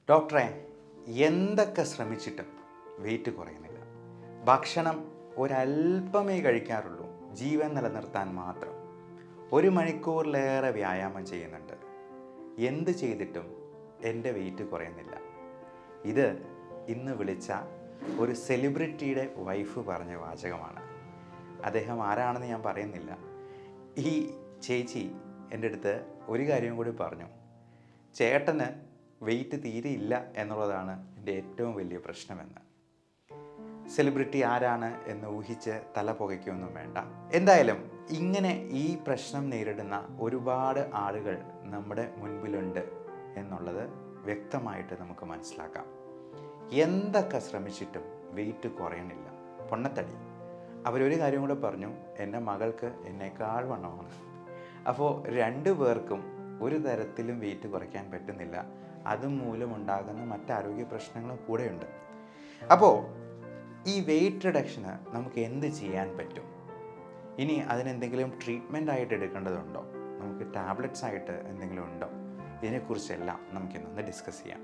ഡോക്ടറെ, എന്തൊക്കെ ശ്രമിച്ചിട്ടും വെയിറ്റ് കുറയുന്നില്ല. ഭക്ഷണം ഒരല്പമേ കഴിക്കാറുള്ളൂ, ജീവൻ നിലനിർത്താൻ മാത്രം. 1 മണിക്കൂറിലേറെ വ്യായാമം ചെയ്യുന്നുണ്ട്. എന്ത് ചെയ്തിട്ടും എൻ്റെ വെയിറ്റ് കുറയുന്നില്ല. ഇത് ഇന്ന് വിളിച്ച ഒരു സെലിബ്രിറ്റിയുടെ വൈഫ് പറഞ്ഞ വാചകമാണ്. അദ്ദേഹം ആരാണെന്ന് ഞാൻ പറയുന്നില്ല. ഈ ചേച്ചി എൻ്റെ അടുത്ത് ഒരു കാര്യം കൂടി പറഞ്ഞു. ചേട്ടന് വെയിറ്റ് തീരെ ഇല്ല എന്നുള്ളതാണ് എൻ്റെ ഏറ്റവും വലിയ പ്രശ്നമെന്ന്. സെലിബ്രിറ്റി ആരാണ് എന്ന് ഊഹിച്ച് തല പുകയ്ക്കൊന്നും വേണ്ട. എന്തായാലും ഇങ്ങനെ ഈ പ്രശ്നം നേരിടുന്ന ഒരുപാട് ആളുകൾ നമ്മുടെ മുൻപിലുണ്ട് എന്നുള്ളത് വ്യക്തമായിട്ട് നമുക്ക് മനസ്സിലാക്കാം. എന്തൊക്കെ ശ്രമിച്ചിട്ടും വെയിറ്റ് കുറയണില്ല, പൊണ്ണത്തടി. അവരൊരു കാര്യം കൂടെ പറഞ്ഞു, എൻ്റെ മകൾക്ക് എന്നേക്കാൾ വണ്ണമാണ്. അപ്പോൾ 2 പേർക്കും ഒരു തരത്തിലും വെയിറ്റ് കുറയ്ക്കാൻ പറ്റുന്നില്ല. അതുമൂലമുണ്ടാകുന്ന മറ്റാരോഗ്യ പ്രശ്നങ്ങളും കൂടെയുണ്ട്. അപ്പോൾ ഈ വെയിറ്റ് റിഡക്ഷന് നമുക്ക് എന്ത് ചെയ്യാൻ പറ്റും? ഇനി അതിനെന്തെങ്കിലും ട്രീറ്റ്മെൻ്റ് ആയിട്ട് എടുക്കേണ്ടതുണ്ടോ? നമുക്ക് ടാബ്ലറ്റ്സ് ആയിട്ട് എന്തെങ്കിലും ഉണ്ടോ? ഇതിനെക്കുറിച്ചെല്ലാം നമുക്കിന്നൊന്ന് ഡിസ്കസ് ചെയ്യാം.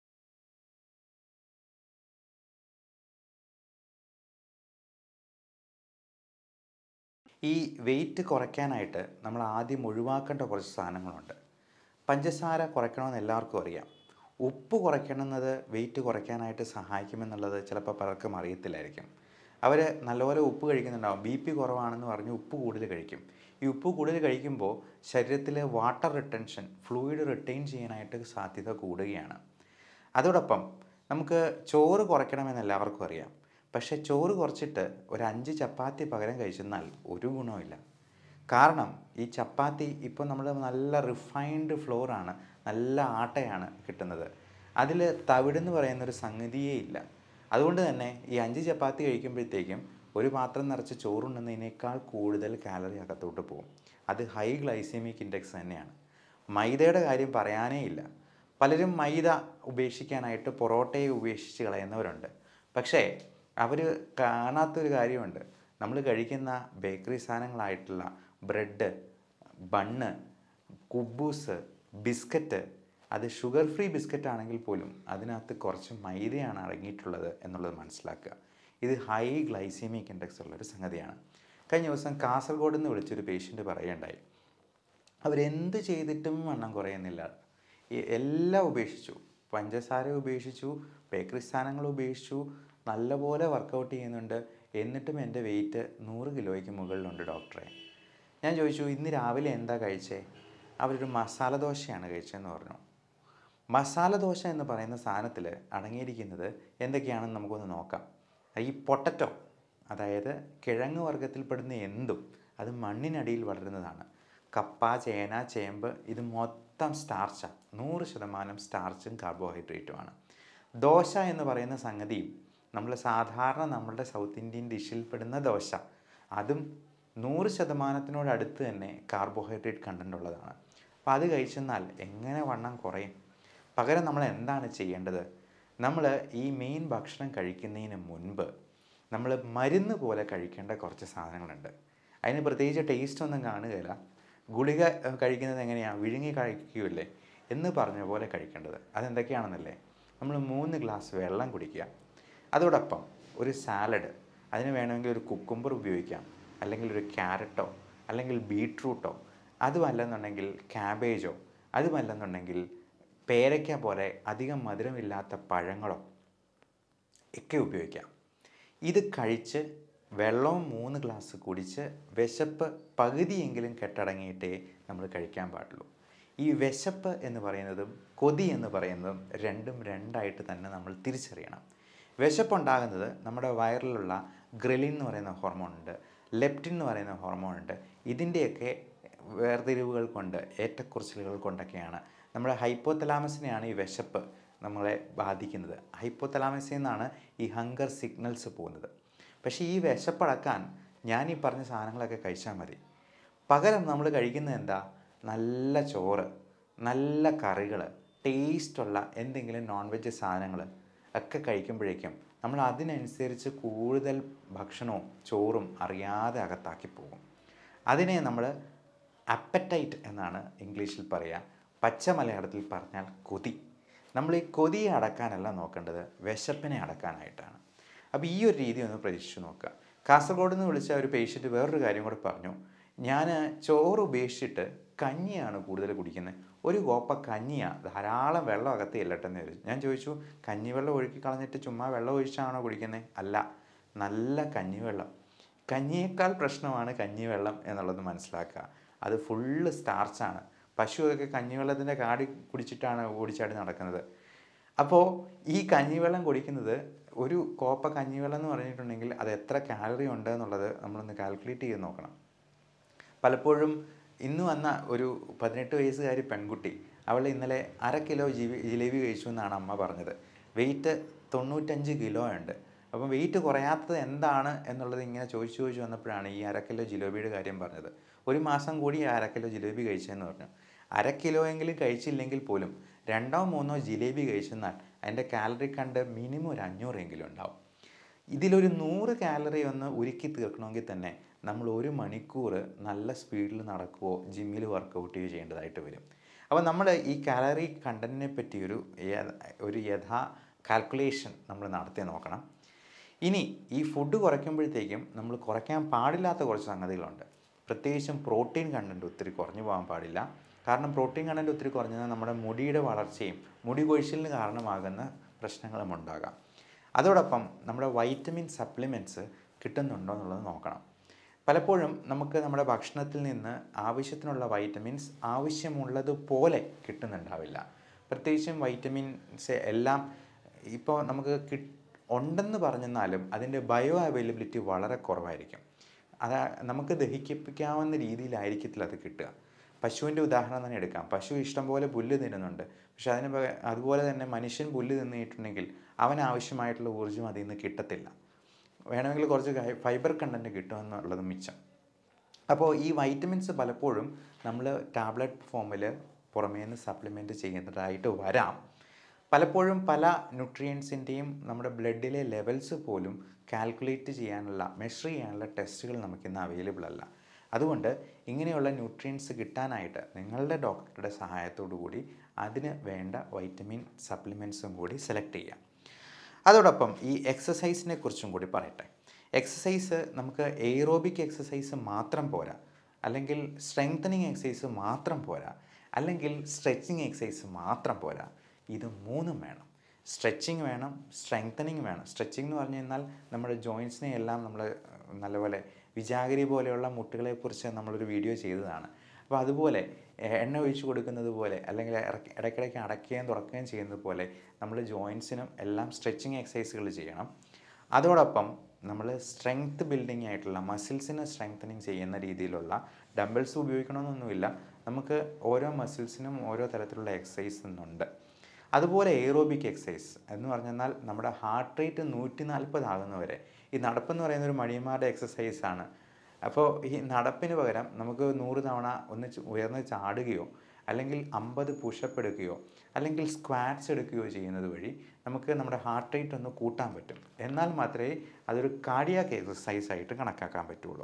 ഈ വെയിറ്റ് കുറയ്ക്കാനായിട്ട് നമ്മൾ ആദ്യം ഒഴിവാക്കേണ്ട കുറച്ച് സാധനങ്ങളുണ്ട്. പഞ്ചസാര കുറയ്ക്കണമെന്ന് എല്ലാവർക്കും അറിയാം. ഉപ്പ് കുറയ്ക്കണമെന്നത് വെയിറ്റ് കുറയ്ക്കാനായിട്ട് സഹായിക്കുമെന്നുള്ളത് ചിലപ്പോൾ പലർക്കും അറിയത്തില്ലായിരിക്കും. അവർ നല്ലപോലെ ഉപ്പ് കഴിക്കുന്നുണ്ടാവും. BP കുറവാണെന്ന് പറഞ്ഞ് ഉപ്പ് കൂടുതൽ കഴിക്കും. ഈ ഉപ്പ് കൂടുതൽ കഴിക്കുമ്പോൾ ശരീരത്തിൽ വാട്ടർ റിട്ടൻഷൻ, ഫ്ലൂയിഡ് റിട്ടൈൻ ചെയ്യാനായിട്ട് സാധ്യത കൂടുകയാണ്. അതോടൊപ്പം നമുക്ക് ചോറ് കുറയ്ക്കണമെന്ന് എല്ലാവർക്കും അറിയാം. പക്ഷേ ചോറ് കുറച്ചിട്ട് ഒരു 5 ചപ്പാത്തി പകരം കഴിച്ചെന്നാൽ ഒരു ഗുണവുമില്ല. കാരണം ഈ ചപ്പാത്തി ഇപ്പോൾ നമ്മൾ നല്ല റിഫൈൻഡ് ഫ്ലോറാണ്, നല്ല ആട്ടയാണ് കിട്ടുന്നത്. അതിൽ തവിടെന്ന് പറയുന്നൊരു സംഗതിയേ ഇല്ല. അതുകൊണ്ട് തന്നെ ഈ 5 ചപ്പാത്തി കഴിക്കുമ്പോഴത്തേക്കും ഒരു പാത്രം നിറച്ച് ചോറുണ്ടെന്നതിനേക്കാൾ കൂടുതൽ കാലറി അകത്തോട്ട് പോകും. അത് ഹൈ ഗ്ലൈസെമിക് ഇൻഡെക്സ് തന്നെയാണ്. മൈദയുടെ കാര്യം പറയാനേ ഇല്ല. പലരും മൈദ ഉപേക്ഷിക്കാനായിട്ട് പൊറോട്ടയെ ഉപേക്ഷിച്ച് കളയുന്നവരുണ്ട്. പക്ഷേ അവർ കാണാത്തൊരു കാര്യമുണ്ട്. നമ്മൾ കഴിക്കുന്ന ബേക്കറി സാധനങ്ങളായിട്ടുള്ള ബ്രെഡ്, ബണ്ണ്, കുബൂസ്, ബിസ്ക്കറ്റ്, അത് ഷുഗർ ഫ്രീ ബിസ്ക്കറ്റ് ആണെങ്കിൽ പോലും അതിനകത്ത് കുറച്ച് മൈദയാണ് അടങ്ങിയിട്ടുള്ളത് എന്നുള്ളത് മനസ്സിലാക്കുക. ഇത് ഹൈ ഗ്ലൈസെമിക് ഇൻഡെക്സ് ഉള്ളൊരു സംഗതിയാണ്. കഴിഞ്ഞ ദിവസം കാസർഗോഡ് നിന്ന് വിളിച്ചൊരു പേഷ്യൻ്റ് പറയുകയുണ്ടായി. അവരെന്ത് ചെയ്തിട്ടും വണ്ണം കുറയുന്നില്ല. എല്ലാം ഉപേക്ഷിച്ചു, പഞ്ചസാര ഉപേക്ഷിച്ചു, ബേക്കറി സാധനങ്ങൾ ഉപേക്ഷിച്ചു, നല്ലപോലെ വർക്കൗട്ട് ചെയ്യുന്നുണ്ട്, എന്നിട്ടും എൻ്റെ വെയിറ്റ് 100 കിലോയ്ക്ക് മുകളിലുണ്ട് ഡോക്ടറെ. ഞാൻ ചോദിച്ചു, ഇന്ന് രാവിലെ എന്താ കഴിച്ചേ? അവരൊരു മസാല ദോശയാണ് കഴിച്ചതെന്ന് പറഞ്ഞു. മസാല ദോശ എന്ന് പറയുന്ന സാധനത്തിൽ അടങ്ങിയിരിക്കുന്നത് എന്തൊക്കെയാണെന്ന് നമുക്കൊന്ന് നോക്കാം. ഈ പൊട്ടറ്റോ, അതായത് കിഴങ്ങ് വർഗ്ഗത്തിൽപ്പെടുന്ന എന്തും അത് മണ്ണിനടിയിൽ വളരുന്നതാണ്. കപ്പ, ചേന, ചേമ്പ്, ഇത് മൊത്തം സ്റ്റാർച്ചാണ്. 100% സ്റ്റാർച്ചും കാർബോഹൈഡ്രേറ്റുമാണ്. ദോശ എന്ന് പറയുന്ന സംഗതിയും നമ്മൾ സാധാരണ നമ്മളുടെ സൗത്ത് ഇന്ത്യൻ ഡിഷിൽപ്പെടുന്ന ദോശ, അതും 100% അടുത്ത് തന്നെ കാർബോഹൈഡ്രേറ്റ് കണ്ടൻ്റ് ഉള്ളതാണ്. അപ്പോൾ അത് കഴിച്ചെന്നാൽ എങ്ങനെ വണ്ണം കുറയും? പകരം നമ്മൾ എന്താണ് ചെയ്യേണ്ടത്? നമ്മൾ ഈ മെയിൻ ഭക്ഷണം കഴിക്കുന്നതിന് മുൻപ് നമ്മൾ മരുന്ന് പോലെ കഴിക്കേണ്ട കുറച്ച് സാധനങ്ങളുണ്ട്. അതിന് പ്രത്യേകിച്ച് ടേസ്റ്റ് ഒന്നും കാണുകയില്ല. ഗുളിക കഴിക്കുന്നത് എങ്ങനെയാണ്? വിഴുങ്ങി കഴിക്കുകയല്ലേ എന്ന് പറഞ്ഞ പോലെ കഴിക്കേണ്ടത്. അതെന്തൊക്കെയാണെന്നല്ലേ? നമ്മൾ 3 ഗ്ലാസ് വെള്ളം കുടിക്കുക. അതോടൊപ്പം ഒരു സാലഡ്, അതിന് വേണമെങ്കിൽ ഒരു കുക്കുംബർ ഉപയോഗിക്കാം, അല്ലെങ്കിൽ ഒരു ക്യാരറ്റോ അല്ലെങ്കിൽ ബീട്രൂട്ടോ, അതുമല്ലെന്നുണ്ടെങ്കിൽ ക്യാബേജോ, അതുമല്ലെന്നുണ്ടെങ്കിൽ പേരയ്ക്ക പോലെ അധികം മധുരമില്ലാത്ത പഴങ്ങളോ ഒക്കെ ഉപയോഗിക്കാം. ഇത് കഴിച്ച് വെള്ളവും 3 ഗ്ലാസ് കുടിച്ച് വിശപ്പ് പകുതിയെങ്കിലും കെട്ടടങ്ങിയിട്ടേ നമ്മൾ കഴിക്കാൻ പാടുള്ളൂ. ഈ വിശപ്പ് എന്ന് പറയുന്നതും കൊതി എന്ന് പറയുന്നതും രണ്ടും രണ്ടായിട്ട് തന്നെ നമ്മൾ തിരിച്ചറിയണം. വിശപ്പുണ്ടാകുന്നത് നമ്മുടെ വയറിലുള്ള ഗ്രെലിൻ എന്ന് പറയുന്ന ഹോർമോണുണ്ട്, ലെപ്റ്റിൻ എന്ന് പറയുന്ന ഹോർമോണുണ്ട്. ഇതിൻ്റെയൊക്കെ വേർതിരിവുകൾ കൊണ്ട്, ഏറ്റക്കുറച്ചിലുകൾ കൊണ്ടൊക്കെയാണ്. നമ്മുടെ ഹൈപ്പോതലാമസിനെയാണ് ഈ വിശപ്പ് നമ്മളെ ബാധിക്കുന്നത്. ഹൈപ്പോതലാമസിൽ നിന്നാണ് ഈ ഹങ്കർ സിഗ്നൽസ് പോകുന്നത്. പക്ഷേ ഈ വിശപ്പടക്കാൻ ഞാൻ ഈ പറഞ്ഞ സാധനങ്ങളൊക്കെ കഴിച്ചാൽ മതി. പകരം നമ്മൾ കഴിക്കുന്നത് എന്താ? നല്ല ചോറ്, നല്ല കറികൾ, ടേസ്റ്റുള്ള എന്തെങ്കിലും നോൺ വെജ് സാധനങ്ങൾ ഒക്കെ കഴിക്കുമ്പോഴേക്കും നമ്മൾ അതിനനുസരിച്ച് കൂടുതൽ ഭക്ഷണവും ചോറും അറിയാതെ അകത്താക്കി പോകും. അതിനെ നമ്മൾ അപ്പറ്റൈറ്റ് എന്നാണ് ഇംഗ്ലീഷിൽ പറയുക. പച്ച മലയാളത്തിൽ പറഞ്ഞാൽ കൊതി. നമ്മൾ ഈ കൊതിയെ അടക്കാനല്ല നോക്കേണ്ടത്, വിശപ്പിനെ അടക്കാനായിട്ടാണ്. അപ്പോൾ ഈ ഒരു രീതി ഒന്ന് പരീക്ഷിച്ച് നോക്കുക. കാസർഗോഡ് നിന്ന് വിളിച്ച ഒരു പേഷ്യൻറ്റ് വേറൊരു കാര്യം കൂടെ പറഞ്ഞു. ഞാൻ ചോറ് ഉപേക്ഷിച്ചിട്ട് കഞ്ഞിയാണ് കൂടുതൽ കുടിക്കുന്നത്. ഒരു കോപ്പ കഞ്ഞിയാണ്, ധാരാളം വെള്ളം അകത്ത് ചെല്ലട്ടെന്ന് ചോദിച്ചു. ഞാൻ ചോദിച്ചു, കഞ്ഞിവെള്ളം ഒഴുക്കി കളഞ്ഞിട്ട് ചുമ്മാ വെള്ളം ഒഴിച്ചാണോ കുടിക്കുന്നത്? അല്ല, നല്ല കഞ്ഞിവെള്ളം. കഞ്ഞിയേക്കാൾ പ്രശ്നമാണ് കഞ്ഞിവെള്ളം എന്നുള്ളത് മനസ്സിലാക്കുക. അത് ഫുള്ള് സ്റ്റാർച്ചാണ്. പശുവൊക്കെ കഞ്ഞിവെള്ളത്തിൻ്റെ കാടി കുടിച്ചിട്ടാണ് ഓടിച്ചാടി നടക്കുന്നത്. അപ്പോൾ ഈ കഞ്ഞിവെള്ളം കുടിക്കുന്നത്, ഒരു കോപ്പ കഞ്ഞിവെള്ളം എന്ന് പറഞ്ഞിട്ടുണ്ടെങ്കിൽ അത് എത്ര കാലറി ഉണ്ട് എന്നുള്ളത് നമ്മളൊന്ന് കാൽക്കുലേറ്റ് ചെയ്ത് നോക്കണം. പലപ്പോഴും ഇന്ന് വന്ന ഒരു 18 വയസ്സുകാരി പെൺകുട്ടി, അവൾ ഇന്നലെ 1/2 കിലോ ജിലേബി കഴിച്ചു എന്നാണ് അമ്മ പറഞ്ഞത്. വെയിറ്റ് 95 കിലോ ഉണ്ട്. അപ്പം വെയിറ്റ് കുറയാത്തത് എന്താണ് എന്നുള്ളത് ഇങ്ങനെ ചോദിച്ചു വന്നപ്പോഴാണ് ഈ 1/2 കിലോ ജിലേബിയുടെ കാര്യം പറഞ്ഞത്. ഒരു മാസം കൂടി 1/2 കിലോ ജിലേബി കഴിച്ചതെന്ന് പറഞ്ഞു. 1/2 കിലോ എങ്കിലും കഴിച്ചില്ലെങ്കിൽ പോലും 2-3 ജിലേബി കഴിച്ചെന്നാൽ അതിൻ്റെ കാലറി കണ്ട് മിനിമം ഒരു 500 എങ്കിലും ഉണ്ടാവും. ഇതിലൊരു 100 കാലറി ഒന്ന് ഉരുക്കി തീർക്കണമെങ്കിൽ തന്നെ നമ്മൾ 1 മണിക്കൂർ നല്ല സ്പീഡിൽ നടക്കുകയോ ജിമ്മിൽ വർക്കൗട്ട് ചെയ്യുകയോ ചെയ്യേണ്ടതായിട്ട് വരും. അപ്പോൾ നമ്മൾ ഈ കാലറി കണ്ടൻറ്റിനെ പറ്റി ഒരു കാൽക്കുലേഷൻ നമ്മൾ നടത്തി നോക്കണം. ഇനി ഈ ഫുഡ് കുറയ്ക്കുമ്പോഴത്തേക്കും നമ്മൾ കുറയ്ക്കാൻ പാടില്ലാത്ത കുറച്ച് സംഗതികളുണ്ട്. പ്രത്യേകിച്ചും പ്രോട്ടീൻ കണ്ടൻറ്റ് ഒത്തിരി കുറഞ്ഞു പോകാൻ പാടില്ല. കാരണം പ്രോട്ടീൻ കണ്ടൻറ്റ് ഒത്തിരി കുറഞ്ഞാൽ നമ്മുടെ മുടിയുടെ വളർച്ചയും മുടി കൊഴിച്ചിലിന് കാരണമാകുന്ന പ്രശ്നങ്ങളും ഉണ്ടാകാം. അതോടൊപ്പം നമ്മുടെ വൈറ്റമിൻ സപ്ലിമെൻറ്റ്സ് കിട്ടുന്നുണ്ടോ എന്നുള്ളത് നോക്കണം. പലപ്പോഴും നമുക്ക് നമ്മുടെ ഭക്ഷണത്തിൽ നിന്ന് ആവശ്യത്തിനുള്ള വൈറ്റമിൻസ് ആവശ്യമുള്ളതുപോലെ കിട്ടുന്നുണ്ടാവില്ല. പ്രത്യേകിച്ചും വൈറ്റമിൻസ് എല്ലാം ഇപ്പോൾ നമുക്ക് ഉണ്ടെന്ന് പറഞ്ഞെന്നാലും അതിൻ്റെ ബയോ അവൈലബിലിറ്റി വളരെ കുറവായിരിക്കും. നമുക്ക് ദഹിപ്പിക്കാവുന്ന രീതിയിലായിരിക്കത്തില്ല അത് കിട്ടുക. പശുവിൻ്റെ ഉദാഹരണം തന്നെ എടുക്കാം. പശു ഇഷ്ടംപോലെ പുല്ല് തിന്നുന്നുണ്ട്. പക്ഷെ അതുപോലെ തന്നെ മനുഷ്യൻ പുല്ല് തിന്നിട്ടുണ്ടെങ്കിൽ അവനാവശ്യമായിട്ടുള്ള ഊർജ്ജം അതിൽ നിന്ന് കിട്ടത്തില്ല. വേണമെങ്കിൽ കുറച്ച് ഫൈബർ കണ്ടൻറ്റ് കിട്ടുമെന്നുള്ളത് മിച്ചം. അപ്പോൾ ഈ വൈറ്റമിൻസ് പലപ്പോഴും നമ്മൾ ടാബ്ലറ്റ് ഫോമിൽ പുറമേ നിന്ന് സപ്ലിമെൻറ്റ് ചെയ്യുന്നതായിട്ട് വരാം. പലപ്പോഴും പല ന്യൂട്രിയൻസിൻ്റെയും നമ്മുടെ ബ്ലഡിലെ ലെവൽസ് പോലും കാൽക്കുലേറ്റ് ചെയ്യാനുള്ള, മെഷർ ചെയ്യാനുള്ള ടെസ്റ്റുകൾ നമുക്കിന്ന് അവൈലബിൾ അല്ല. അതുകൊണ്ട് ഇങ്ങനെയുള്ള ന്യൂട്രിയൻസ് കിട്ടാനായിട്ട് നിങ്ങളുടെ ഡോക്ടറുടെ സഹായത്തോടു കൂടി അതിന് വേണ്ട വൈറ്റമിൻ സപ്ലിമെൻറ്റ്സും കൂടി സെലക്ട് ചെയ്യാം. അതോടൊപ്പം ഈ എക്സസൈസിനെ കുറിച്ചും കൂടി പറയട്ടെ. എക്സസൈസ് നമുക്ക് എയ്റോബിക് എക്സസൈസ് മാത്രം പോരാ, അല്ലെങ്കിൽ സ്ട്രെങ്തനിങ് എക്സസൈസ് മാത്രം പോരാ, അല്ലെങ്കിൽ സ്ട്രെച്ചിങ് എക്സസൈസ് മാത്രം പോരാ. ഇത് മൂന്നും വേണം. സ്ട്രെച്ചിങ് വേണം, സ്ട്രെങ്തനിങ് വേണം. സ്ട്രെച്ചിങ് എന്ന് പറഞ്ഞു കഴിഞ്ഞാൽ നമ്മുടെ ജോയിൻസിനെ എല്ലാം നമ്മൾ നല്ലപോലെ വിജാഗിരി പോലെയുള്ള മുട്ടുകളെക്കുറിച്ച് നമ്മളൊരു വീഡിയോ ചെയ്തതാണ്. അപ്പോൾ അതുപോലെ എണ്ണ ഒഴിച്ച് കൊടുക്കുന്നത് പോലെ, അല്ലെങ്കിൽ ഇടയ്ക്കിടയ്ക്ക് അടയ്ക്കുകയും തുറക്കുകയും ചെയ്യുന്നത് പോലെ നമ്മൾ ജോയിൻസിനും എല്ലാം സ്ട്രെച്ചിങ് എക്സസൈസുകൾ ചെയ്യണം. അതോടൊപ്പം നമ്മൾ സ്ട്രെങ്ത് ബിൽഡിംഗ് ആയിട്ടുള്ള മസിൽസിനെ സ്ട്രെങ്തനിങ് ചെയ്യുന്ന രീതിയിലുള്ള ഡംബിൾസ് ഉപയോഗിക്കണമെന്നൊന്നുമില്ല. നമുക്ക് ഓരോ മസിൽസിനും ഓരോ തരത്തിലുള്ള എക്സസൈസ് ഉണ്ട്. അതുപോലെ എയ്റോബിക് എക്സസൈസ് എന്ന് പറഞ്ഞാൽ നമ്മുടെ ഹാർട്ട് റേറ്റ് 140 ആകുന്നവരെ. ഈ നടപ്പെന്ന് പറയുന്ന ഒരു മടിയന്മാരുടെ എക്സസൈസാണ്. അപ്പോൾ ഈ നടപ്പിന് പകരം നമുക്ക് 100 തവണ ഉയർന്ന് ചാടുകയോ, അല്ലെങ്കിൽ 50 പുഷപ്പ് എടുക്കുകയോ, അല്ലെങ്കിൽ സ്ക്വാറ്റ്സ് എടുക്കുകയോ ചെയ്യുന്നത് വഴി നമുക്ക് നമ്മുടെ ഹാർട്ട് റേറ്റ് ഒന്ന് കൂട്ടാൻ പറ്റും. എന്നാൽ മാത്രമേ അതൊരു കാർഡിയാക് എക്സസൈസായിട്ട് കണക്കാക്കാൻ പറ്റുള്ളൂ.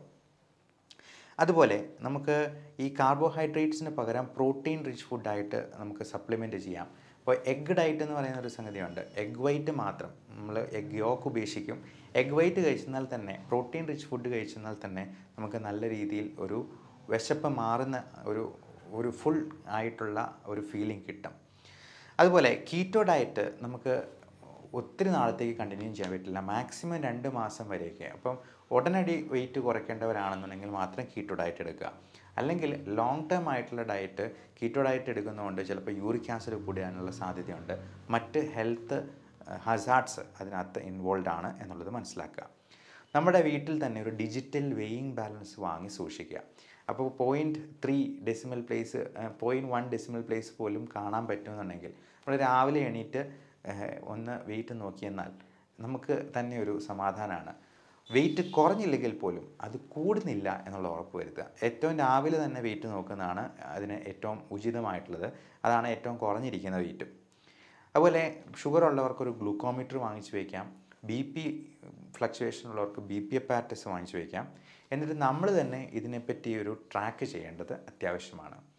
അതുപോലെ നമുക്ക് ഈ കാർബോഹൈഡ്രേറ്റ്സിന് പകരം പ്രോട്ടീൻ റിച്ച് ഫുഡായിട്ട് നമുക്ക് സപ്ലിമെൻറ്റ് ചെയ്യാം. അപ്പോൾ എഗ് ഡയറ്റ് എന്ന് പറയുന്ന ഒരു സംഗതിയുണ്ട്. എഗ് വൈറ്റ് മാത്രം, നമ്മൾ എഗ് യോക്ക് ഉപേക്ഷിക്കും. എഗ് വൈറ്റ് കഴിച്ചെന്നാൽ തന്നെ, പ്രോട്ടീൻ റിച്ച് ഫുഡ് കഴിച്ചെന്നാൽ തന്നെ നമുക്ക് നല്ല രീതിയിൽ ഒരു വിശപ്പ് മാറുന്ന ഒരു ഫുൾ ആയിട്ടുള്ള ഒരു ഫീലിംഗ് കിട്ടും. അതുപോലെ കീറ്റോ ഡയറ്റ് നമുക്ക് ഒത്തിരി നാളത്തേക്ക് കണ്ടിന്യൂ ചെയ്യാൻ പറ്റില്ല. മാക്സിമം 2 മാസം വരെയൊക്കെ. അപ്പം ഉടനടി വെയിറ്റ് കുറയ്ക്കേണ്ടവരാണെന്നുണ്ടെങ്കിൽ മാത്രം കീറ്റോ ഡയറ്റ് എടുക്കുക. അല്ലെങ്കിൽ ലോങ് ടേം ആയിട്ടുള്ള ഡയറ്റ്, കീറ്റോ ഡയറ്റ് എടുക്കുന്നതുകൊണ്ട് ചിലപ്പോൾ യൂറിക് ആസിഡ് കൂടാനുള്ള സാധ്യതയുണ്ട്. മറ്റ് ഹെൽത്ത് ഹസാർഡ്സ് അതിനകത്ത് ഇൻവോൾവ് ആണ് എന്നുള്ളത് മനസ്സിലാക്കുക. നമ്മുടെ വീട്ടിൽ തന്നെ ഒരു ഡിജിറ്റൽ വെയിങ് ബാലൻസ് വാങ്ങി സൂക്ഷിക്കുക. അപ്പോൾ 0.3 ഡെസിമൽ പ്ലേസ്, 0.1 ഡെസിമൽ പ്ലേസ് പോലും കാണാൻ പറ്റുമെന്നുണ്ടെങ്കിൽ നമ്മൾ രാവിലെ എണീറ്റ് ഒന്ന് വെയിറ്റ് നോക്കിയെന്നാൽ നമുക്ക് തന്നെ ഒരു സമാധാനമാണ്. വെയിറ്റ് കുറഞ്ഞില്ലെങ്കിൽ പോലും അത് കൂടുന്നില്ല എന്നുള്ള ഉറപ്പ് വരുത്തുക. ഏറ്റവും രാവിലെ തന്നെ വെയിറ്റ് നോക്കുന്നതാണ് അതിന് ഏറ്റവും ഉചിതമായിട്ടുള്ളത്. അതാണ് ഏറ്റവും കുറഞ്ഞിരിക്കുന്ന വെയിറ്റും. അതുപോലെ ഷുഗർ ഉള്ളവർക്കൊരു ഗ്ലൂക്കോമീറ്റർ വാങ്ങിച്ചു വയ്ക്കാം. BP ഫ്ലക്ച്വേഷൻ ഉള്ളവർക്ക് BP അപ്പാരറ്റസ് വാങ്ങിച്ചു വയ്ക്കാം. എന്നിട്ട് നമ്മൾ തന്നെ ഇതിനെപ്പറ്റി ഒരു ട്രാക്ക് ചെയ്യേണ്ടത് അത്യാവശ്യമാണ്.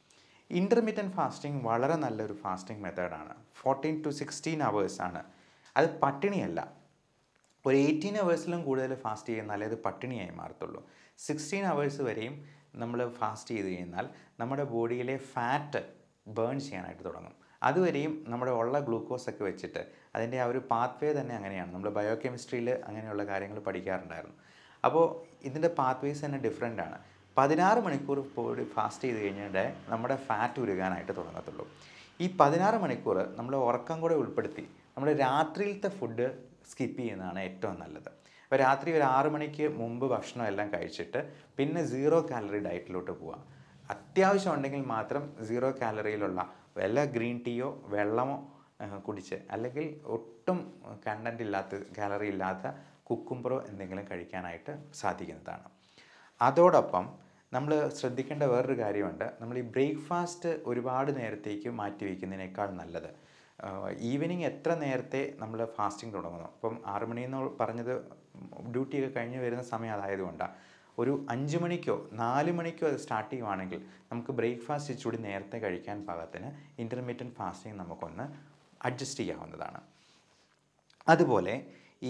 ഇൻ്റർമീഡിയൻറ്റ് ഫാസ്റ്റിംഗ് വളരെ നല്ലൊരു ഫാസ്റ്റിംഗ് മെത്തേഡാണ്. 14 to 16 അവേഴ്സാണ്. അത് പട്ടിണിയല്ല. ഒരു 18 അവേഴ്സിലും കൂടുതൽ ഫാസ്റ്റ് ചെയ്യുന്നാലേ അത് പട്ടിണിയായി മാറത്തുള്ളൂ. 16 അവേഴ്സ് വരെയും നമ്മൾ ഫാസ്റ്റ് ചെയ്ത് കഴിഞ്ഞാൽ നമ്മുടെ ബോഡിയിലെ ഫാറ്റ് ബേൺ ചെയ്യാനായിട്ട് തുടങ്ങും. അതുവരെയും നമ്മുടെ ഉള്ള ഗ്ലൂക്കോസൊക്കെ വെച്ചിട്ട് അതിൻ്റെ ആ ഒരു പാത്വേ തന്നെ അങ്ങനെയാണ്. നമ്മൾ ബയോ കെമിസ്ട്രിയിൽ അങ്ങനെയുള്ള കാര്യങ്ങൾ പഠിക്കാറുണ്ടായിരുന്നു. അപ്പോൾ ഇതിൻ്റെ പാത്വേസ് തന്നെ ഡിഫറെൻ്റ് ആണ്. 16 മണിക്കൂർ ബോഡി ഫാസ്റ്റ് ചെയ്ത് കഴിഞ്ഞാൽ നമ്മുടെ ഫാറ്റ് ഉരുകാനായിട്ട് തുടങ്ങത്തുള്ളൂ. ഈ 16 മണിക്കൂർ നമ്മൾ ഉറക്കം കൂടെ ഉൾപ്പെടുത്തി നമ്മൾ രാത്രിയിലത്തെ ഫുഡ് സ്കിപ്പ് ചെയ്യുന്നതാണ് ഏറ്റവും നല്ലത്. അപ്പോൾ രാത്രി ഒരു 6 മണിക്ക് മുമ്പ് ഭക്ഷണം എല്ലാം കഴിച്ചിട്ട് പിന്നെ 0 കാലറി ഡയറ്റിലോട്ട് പോവുക. അത്യാവശ്യം ഉണ്ടെങ്കിൽ മാത്രം 0 കാലറിയിലുള്ള വല്ല ഗ്രീൻ ടീയോ വെള്ളമോ കുടിച്ച്, അല്ലെങ്കിൽ ഒട്ടും കണ്ടൻറ്റ് ഇല്ലാത്ത കാലറി ഇല്ലാത്ത കുക്കുംബറോ എന്തെങ്കിലും കഴിക്കാനായിട്ട് സാധിക്കുന്നതാണ്. അതോടൊപ്പം നമ്മൾ ശ്രദ്ധിക്കേണ്ട വേറൊരു കാര്യമുണ്ട്. നമ്മൾ ഈ ബ്രേക്ക്ഫാസ്റ്റ് ഒരുപാട് നേരത്തേക്ക് മാറ്റി വയ്ക്കുന്നതിനേക്കാൾ നല്ലത് ഈവനിങ് എത്ര നേരത്തെ നമ്മൾ ഫാസ്റ്റിംഗ് തുടങ്ങുന്നു. ഇപ്പം 6 മണിയെന്ന് പറഞ്ഞത് ഡ്യൂട്ടിയൊക്കെ കഴിഞ്ഞ് വരുന്ന സമയം അതായതുകൊണ്ടാണ്. ഒരു 5 മണിക്കോ 4 മണിക്കോ അത് സ്റ്റാർട്ട് ചെയ്യുവാണെങ്കിൽ നമുക്ക് ബ്രേക്ക്ഫാസ്റ്റ് ഇച്ചിരി നേരത്തെ കഴിക്കാൻ പാകത്തിന് ഇൻ്റർമീഡിയൻറ്റ് ഫാസ്റ്റിംഗ് നമുക്കൊന്ന് അഡ്ജസ്റ്റ് ചെയ്യാവുന്നതാണ്. അതുപോലെ ഈ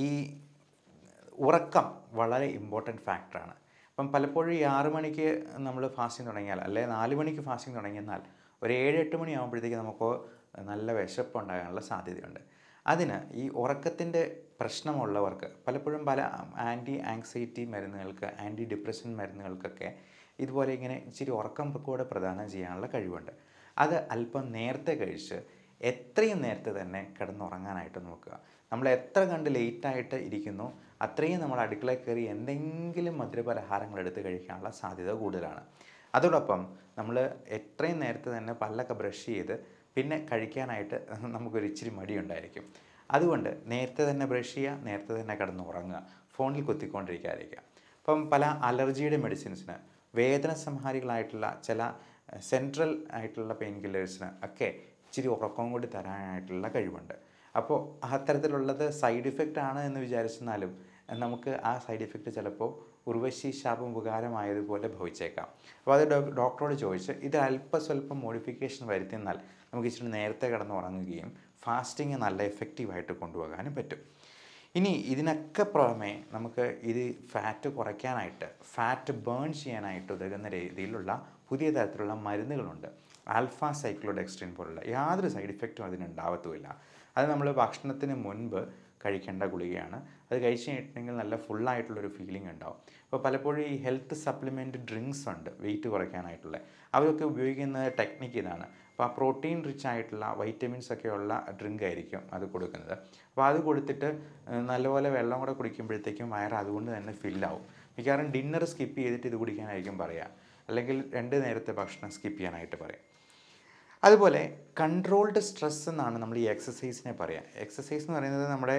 ഉറക്കം വളരെ ഇമ്പോർട്ടൻറ്റ് ഫാക്ടറാണ്. അപ്പം പലപ്പോഴും ഈ 6 മണിക്ക് നമ്മൾ ഫാസ്റ്റിംഗ് തുടങ്ങിയാൽ, അല്ലെങ്കിൽ 4 മണിക്ക് ഫാസ്റ്റിംഗ് തുടങ്ങിയെന്നാൽ ഒരു 7-8 മണിയാകുമ്പോഴത്തേക്ക് നമുക്ക് നല്ല വിശപ്പുണ്ടാകാനുള്ള സാധ്യതയുണ്ട്. അതിന് ഈ ഉറക്കത്തിൻ്റെ പ്രശ്നമുള്ളവർക്ക് പലപ്പോഴും പല ആൻറ്റി ആങ്സൈറ്റി മരുന്നുകൾക്ക്, ആൻറ്റി ഡിപ്രഷൻ മരുന്നുകൾക്കൊക്കെ ഇതുപോലെ ഇങ്ങനെ ഇച്ചിരി ഉറക്കം കൂടെ പ്രദാനം ചെയ്യാനുള്ള കഴിവുണ്ട്. അത് അല്പം നേരത്തെ കഴിച്ച് എത്രയും നേരത്തെ തന്നെ കിടന്നുറങ്ങാനായിട്ട് നോക്കുക. നമ്മൾ എത്ര കണ്ട് ലേറ്റായിട്ട് ഇരിക്കുന്നു അത്രയും നമ്മൾ അടുക്കളയിൽ കയറി എന്തെങ്കിലും മധുരപലഹാരങ്ങൾ എടുത്ത് കഴിക്കാനുള്ള സാധ്യത കൂടുതലാണ്. അതോടൊപ്പം നമ്മൾ എത്രയും നേരത്തെ തന്നെ പല്ലൊക്കെ ബ്രഷ് ചെയ്ത് പിന്നെ കഴിക്കാനായിട്ട് നമുക്കൊരു ഇച്ചിരി മടിയുണ്ടായിരിക്കും. അതുകൊണ്ട് നേരത്തെ തന്നെ ബ്രഷ് ചെയ്യുക, നേരത്തെ തന്നെ കിടന്നുറങ്ങുക, ഫോണിൽ കുത്തിക്കൊണ്ടിരിക്കാതിരിക്കുക. അപ്പം പല അലർജിയുടെ മെഡിസിൻസിന്, വേദന സംഹാരികളായിട്ടുള്ള ചില സെൻട്രൽ ആയിട്ടുള്ള പെയിൻ കില്ലേഴ്സിന് ഒക്കെ ഇച്ചിരി ഉറക്കം കൂടി തരാനായിട്ടുള്ള കഴിവുണ്ട്. അപ്പോൾ അത്തരത്തിലുള്ളത് സൈഡ് ഇഫക്റ്റ് ആണ് എന്ന് വിചാരിച്ചെന്നാലും നമുക്ക് ആ സൈഡ് ഇഫക്റ്റ് ചിലപ്പോൾ ഉർവശി ശാപം ഉപകാരമായതുപോലെ ഭവിച്ചേക്കാം. അപ്പോൾ അത് ഡോക്ടറോട് ചോദിച്ച് ഇത് സ്വല്പം മോഡിഫിക്കേഷൻ വരുത്തിയെന്നാൽ നമുക്ക് ഇച്ചിരി നേരത്തെ കിടന്നുറങ്ങുകയും ഫാസ്റ്റിംഗ് നല്ല എഫക്റ്റീവായിട്ട് കൊണ്ടുപോകാനും പറ്റും. ഇനി ഇതിനൊക്കെ പുറമെ നമുക്ക് ഇത് ഫാറ്റ് കുറയ്ക്കാനായിട്ട്, ഫാറ്റ് ബേൺ ചെയ്യാനായിട്ട് ഉതകുന്ന രീതിയിലുള്ള പുതിയ തരത്തിലുള്ള മരുന്നുകളുണ്ട്. ആൽഫ സൈക്ലോഡെക്സ്ട്രിൻ പോലുള്ള യാതൊരു സൈഡ് ഇഫക്റ്റും അതിനുണ്ടാവത്തുമില്ല. അത് നമ്മൾ ഭക്ഷണത്തിന് മുൻപ് കഴിക്കേണ്ട ഗുളികയാണ്. അത് കഴിച്ച് കഴിഞ്ഞിട്ടുണ്ടെങ്കിൽ നല്ല ഫുള്ളായിട്ടുള്ളൊരു ഫീലിംഗ് ഉണ്ടാവും. അപ്പോൾ പലപ്പോഴും ഈ ഹെൽത്ത് സപ്ലിമെൻറ്റ് ഡ്രിങ്ക്സ് ഉണ്ട് വെയിറ്റ് കുറയ്ക്കാനായിട്ടുള്ള, അവരൊക്കെ ഉപയോഗിക്കുന്ന ടെക്നിക്ക് ഇതാണ്. അപ്പോൾ ആ പ്രോട്ടീൻ റിച്ച് ആയിട്ടുള്ള വൈറ്റമിൻസ് ഒക്കെയുള്ള ഡ്രിങ്ക് ആയിരിക്കും അത് കൊടുക്കുന്നത്. അപ്പോൾ അത് കൊടുത്തിട്ട് നല്ലപോലെ വെള്ളം കൂടെ കുടിക്കുമ്പോഴത്തേക്കും വയറ് അതുകൊണ്ട് തന്നെ ഫില്ലാവും. മിക്കവാറും ഡിന്നർ സ്കിപ്പ് ചെയ്തിട്ട് ഇത് കുടിക്കാനായിരിക്കും പറയുക, അല്ലെങ്കിൽ 2 നേരത്തെ ഭക്ഷണം സ്കിപ്പ് ചെയ്യാനായിട്ട് പറയും. അതുപോലെ കൺട്രോൾഡ് സ്ട്രെസ് എന്നാണ് നമ്മൾ ഈ എക്സസൈസിനെ പറയുക. എക്സസൈസ് എന്ന് പറയുന്നത് നമ്മുടെ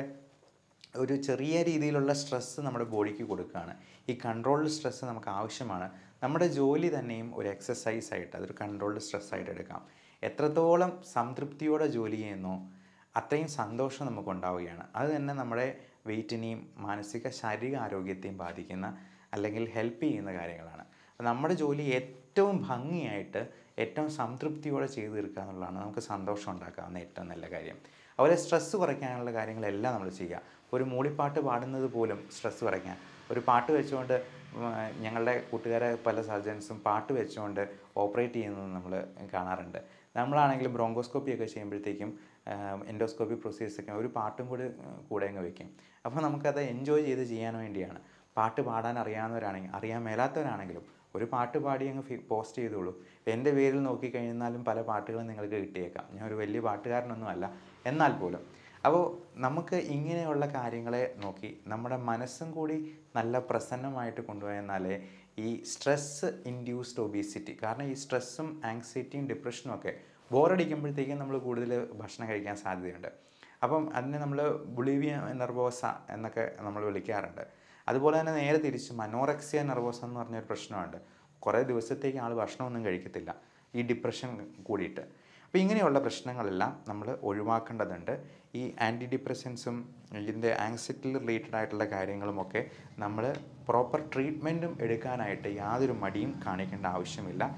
ഒരു ചെറിയ രീതിയിലുള്ള സ്ട്രെസ്സ് നമ്മുടെ ബോഡിക്ക് കൊടുക്കുകയാണ്. ഈ കൺട്രോൾഡ് സ്ട്രെസ്സ് നമുക്ക് ആവശ്യമാണ്. നമ്മുടെ ജോലി തന്നെയും ഒരു എക്സസൈസായിട്ട്, അതൊരു കൺട്രോൾഡ് സ്ട്രെസ്സായിട്ട് എടുക്കാം. എത്രത്തോളം സംതൃപ്തിയോടെ ജോലി ചെയ്യുന്നോ അത്രയും സന്തോഷം നമുക്കുണ്ടാവുകയാണ്. അത് തന്നെ നമ്മുടെ വെയിറ്റിനെയും മാനസിക ശാരീരിക ആരോഗ്യത്തെയും ബാധിക്കുന്ന, അല്ലെങ്കിൽ ഹെൽപ്പ് ചെയ്യുന്ന കാര്യങ്ങളാണ്. നമ്മുടെ ജോലി ഏറ്റവും ഭംഗിയായിട്ട് ഏറ്റവും സംതൃപ്തിയോടെ ചെയ്തു തീർക്കുക എന്നുള്ളതാണ് നമുക്ക് സന്തോഷം ഉണ്ടാക്കാവുന്ന ഏറ്റവും നല്ല കാര്യം. അതുപോലെ സ്ട്രെസ്സ് കുറയ്ക്കാനുള്ള കാര്യങ്ങളെല്ലാം നമ്മൾ ചെയ്യുക. ഒരു മൂളിപ്പാട്ട് പാടുന്നത് പോലും സ്ട്രെസ്സ് കുറയ്ക്കാൻ, ഒരു പാട്ട് വെച്ചുകൊണ്ട് ഞങ്ങളുടെ കൂട്ടുകാരെ പല സർജൻസും പാട്ട് വെച്ചുകൊണ്ട് ഓപ്പറേറ്റ് ചെയ്യുന്നത് നമ്മൾ കാണാറുണ്ട്. നമ്മളാണെങ്കിലും ബ്രോങ്കോസ്കോപ്പിയൊക്കെ ചെയ്യുമ്പോഴത്തേക്കും എൻഡോസ്കോപ്പി പ്രൊസീജിയേഴ്സൊക്കെ ഒരു പാട്ടും കൂടെ അങ്ങ് വയ്ക്കും. അപ്പോൾ നമുക്കത് എൻജോയ് ചെയ്ത് ചെയ്യാൻ വേണ്ടിയാണ്. പാട്ട് പാടാൻ അറിയാവുന്നവരാണെങ്കിൽ, അറിയാൻ മേലാത്തവരാണെങ്കിലും ഒരു പാട്ട് പാടി അങ്ങ് പോസ്റ്റ് ചെയ്തോളൂ. എൻ്റെ പേരിൽ നോക്കിക്കഴിഞ്ഞാലും പല പാട്ടുകളും നിങ്ങൾക്ക് കിട്ടിയേക്കാം. ഞാൻ ഒരു വലിയ പാട്ടുകാരനൊന്നും അല്ല, എന്നാൽ പോലും. അപ്പോൾ നമുക്ക് ഇങ്ങനെയുള്ള കാര്യങ്ങളെ നോക്കി നമ്മുടെ മനസ്സും കൂടി നല്ല പ്രസന്നമായിട്ട് കൊണ്ടുപോയെന്നാലേ ഈ സ്ട്രെസ്സ് ഇൻഡ്യൂസ്ഡ് ഒബീസിറ്റി, കാരണം ഈ സ്ട്രെസ്സും ആങ്സൈറ്റിയും ഡിപ്രഷനും ഒക്കെ ബോറടിക്കുമ്പോഴത്തേക്കും നമ്മൾ കൂടുതൽ ഭക്ഷണം കഴിക്കാൻ സാധ്യതയുണ്ട്. അപ്പം അതിനെ നമ്മൾ ബുളിമിയ നെർവോസ എന്നൊക്കെ നമ്മൾ വിളിക്കാറുണ്ട്. അതുപോലെ തന്നെ നേരെ തിരിച്ച് അനോറെക്സിയ നെർവോസ എന്ന് പറഞ്ഞൊരു പ്രശ്നമുണ്ട്. കുറേ ദിവസത്തേക്ക് ആൾ ഭക്ഷണമൊന്നും കഴിക്കത്തില്ല, ഈ ഡിപ്രഷൻ കൂടിയിട്ട്. അപ്പോൾ ഇങ്ങനെയുള്ള പ്രശ്നങ്ങളെല്ലാം നമ്മൾ ഒഴിവാക്കേണ്ടതുണ്ട്. ഈ ആൻറ്റി ഡിപ്രസൻസും ഇതിൻ്റെ ആങ്സൈറ്റി റിലേറ്റഡ് ആയിട്ടുള്ള കാര്യങ്ങളുമൊക്കെ നമ്മൾ പ്രോപ്പർ ട്രീറ്റ്മെൻറ്റും എടുക്കാനായിട്ട് യാതൊരു മടിയും കാണിക്കേണ്ട ആവശ്യമില്ല.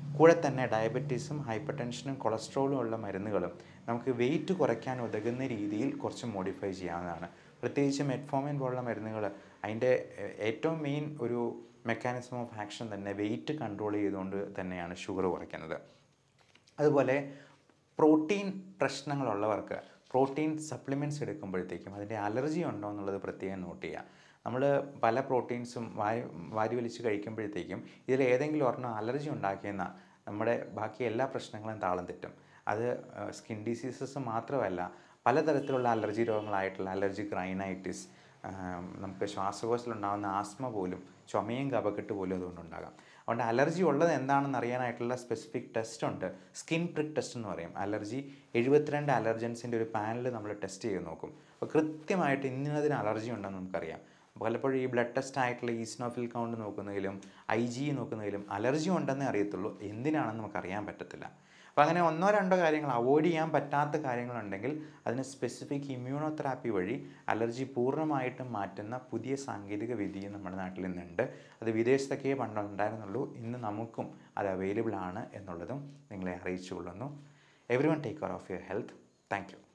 കൂടെ തന്നെ ഡയബറ്റീസും ഹൈപ്പർ ടെൻഷനും കൊളസ്ട്രോളും ഉള്ള മരുന്നുകളും നമുക്ക് വെയിറ്റ് കുറയ്ക്കാൻ ഉതകുന്ന രീതിയിൽ കുറച്ച് മോഡിഫൈ ചെയ്യാവുന്നതാണ്. പ്രത്യേകിച്ച് മെറ്റ്ഫോമിൻ പോലുള്ള മരുന്നുകൾ അതിൻ്റെ ഏറ്റവും മെയിൻ ഒരു മെക്കാനിസം ഓഫ് ആക്ഷൻ തന്നെ വെയിറ്റ് കൺട്രോൾ ചെയ്തുകൊണ്ട് തന്നെയാണ് ഷുഗർ കുറയ്ക്കുന്നത്. അതുപോലെ പ്രോട്ടീൻ പ്രശ്നങ്ങളുള്ളവർക്ക് പ്രോട്ടീൻ സപ്ലിമെൻറ്റ്സ് എടുക്കുമ്പോഴത്തേക്കും അതിൻ്റെ അലർജി ഉണ്ടോ എന്നുള്ളത് പ്രത്യേകം നോട്ട് ചെയ്യുക. നമ്മൾ പല പ്രോട്ടീൻസും വാരി വലിച്ച് കഴിക്കുമ്പോഴത്തേക്കും ഇതിൽ ഏതെങ്കിലും ഒരെണ്ണം അലർജി ഉണ്ടാക്കിയെന്ന നമ്മുടെ ബാക്കി എല്ലാ പ്രശ്നങ്ങളും താളം തെറ്റും. അത് സ്കിൻ ഡിസീസസ് മാത്രമല്ല, പലതരത്തിലുള്ള അലർജി രോഗങ്ങളായിട്ടുള്ള അലർജിക് റൈനൈറ്റിസ്, നമുക്ക് ശ്വാസകോശത്തിലുണ്ടാകുന്ന ആസ്മ പോലും, ചുമയും കഫക്കെട്ട് പോലും അതുകൊണ്ടുണ്ടാകാം. അതുകൊണ്ട് അലർജി ഉള്ളത് എന്താണെന്ന് അറിയാനായിട്ടുള്ള സ്പെസിഫിക് ടെസ്റ്റ് ഉണ്ട്. സ്കിൻ പ്രിക്ക് ടെസ്റ്റ് എന്ന് പറയും. അലർജി 72 അലർജൻസിൻ്റെ ഒരു പാനൽ നമ്മൾ ടെസ്റ്റ് ചെയ്ത് നോക്കും. അപ്പോൾ കൃത്യമായിട്ട് ഇന്നതിന് അലർജി ഉണ്ടെന്ന് നമുക്കറിയാം. പലപ്പോഴും ഈ ബ്ലഡ് ടെസ്റ്റ് ആയിട്ടുള്ള ഈസ്നോഫിൽ കൗണ്ട് നോക്കുന്നതിലും IG നോക്കുന്നതിലും അലർജി ഉണ്ടെന്നേ അറിയത്തുള്ളൂ, എന്തിനാണെന്ന് നമുക്കറിയാൻ പറ്റത്തില്ല. അപ്പോൾ അങ്ങനെ 1-2 കാര്യങ്ങൾ അവോയ്ഡ് ചെയ്യാൻ പറ്റാത്ത കാര്യങ്ങളുണ്ടെങ്കിൽ അതിന് സ്പെസിഫിക് ഇമ്മ്യൂണോതെറാപ്പി വഴി അലർജി പൂർണ്ണമായിട്ടും മാറ്റുന്ന പുതിയ സാങ്കേതിക വിദ്യയും നമ്മുടെ നാട്ടിൽ ഇന്നുണ്ട്. അത് വിദേശത്തൊക്കെ പണ്ടുണ്ടായിരുന്നുള്ളൂ, ഇന്ന് നമുക്കും അത് അവൈലബിൾ ആണ് എന്നുള്ളതും നിങ്ങളെ അറിയിച്ചു കൊള്ളുന്നു. Everyone take care of your health. Thank U.